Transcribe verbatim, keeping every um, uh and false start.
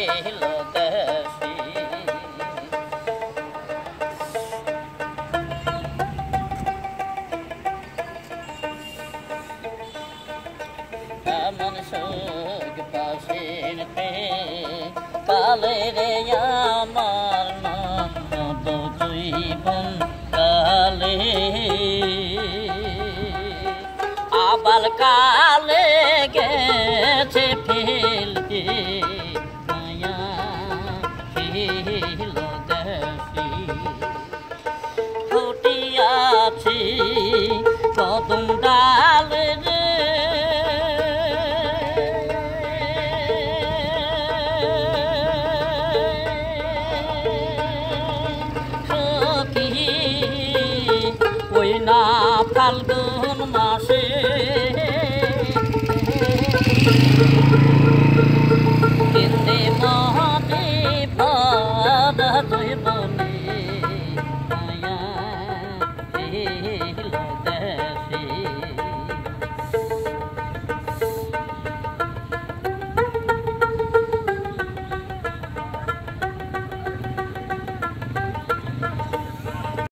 দেশি এমন সুখ পাশিতে কালে রে আমার নন্দ জীবন কালে আবার কালে গেছে ফেলে মায়া খেল দেশি ফুটিয়াছি কদম ডাল রে ওই না ফাল্গুন মাসে কেন্দ্রে মহাদেব তুই বলে